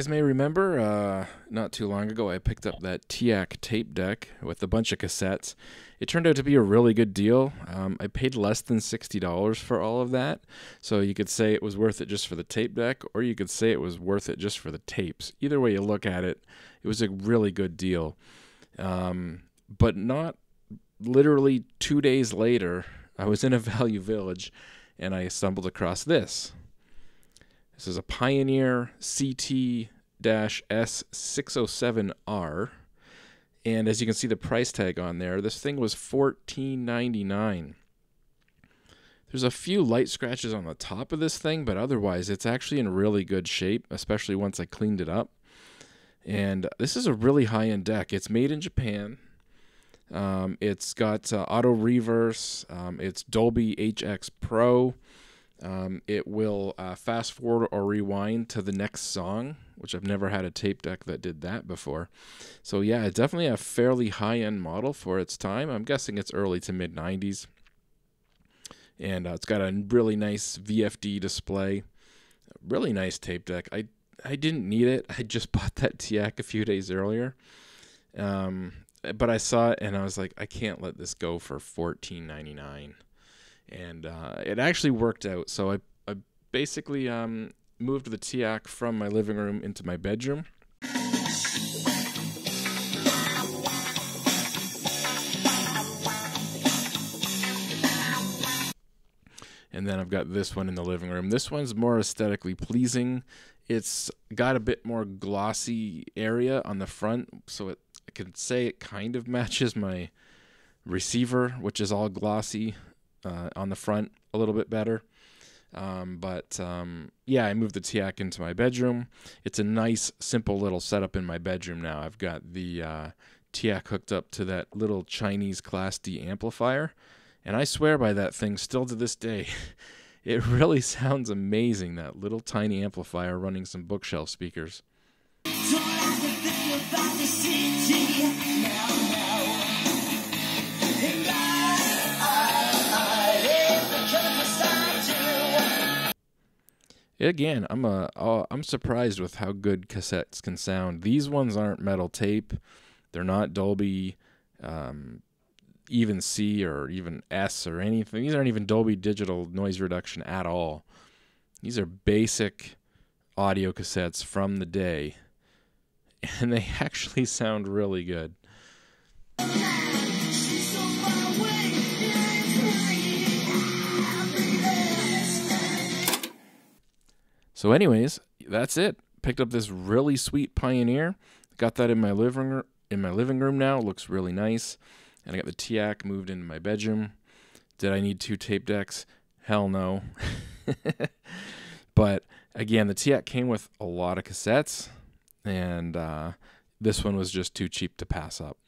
guys may remember, not too long ago, I picked up that Teac tape deck with a bunch of cassettes. It turned out to be a really good deal. I paid less than $60 for all of that, so you could say it was worth it just for the tape deck, or you could say it was worth it just for the tapes. Either way you look at it, it was a really good deal. But not literally 2 days later, I was in a Value Village, and I stumbled across this. This is a Pioneer CT-S607R, and as you can see the price tag on there, this thing was $14.99. There's a few light scratches on the top of this thing, but otherwise it's actually in really good shape, especially once I cleaned it up. And this is a really high-end deck. It's made in Japan. It's got auto reverse. It's Dolby HX Pro. It will fast forward or rewind to the next song, which I've never had a tape deck that did that before. So yeah, it's definitely a fairly high-end model for its time. I'm guessing it's early to mid-90s. And it's got a really nice VFD display. Really nice tape deck. I didn't need it. I just bought that Teac a few days earlier. But I saw it and I was like, I can't let this go for $14.99. And it actually worked out. So I basically moved the Teac from my living room into my bedroom. And then I've got this one in the living room. This one's more aesthetically pleasing. It's got a bit more glossy area on the front, so I can say it kind of matches my receiver, which is all glossy on the front a little bit better. Yeah, I moved the Teac into my bedroom. It's a nice, simple little setup in my bedroom now. I've got the Teac hooked up to that little Chinese Class D amplifier. And I swear by that thing still to this day. It really sounds amazing, that little tiny amplifier running some bookshelf speakers. Again, I'm surprised with how good cassettes can sound. These ones aren't metal tape. They're not Dolby even C or even S or anything. These aren't even Dolby Digital noise reduction at all. These are basic audio cassettes from the day, and they actually sound really good. So anyways, that's it. Picked up this really sweet Pioneer. Got that in my living room now. It looks really nice. And I got the Teac moved into my bedroom. Did I need 2 tape decks? Hell no. But again, the Teac came with a lot of cassettes, and this one was just too cheap to pass up.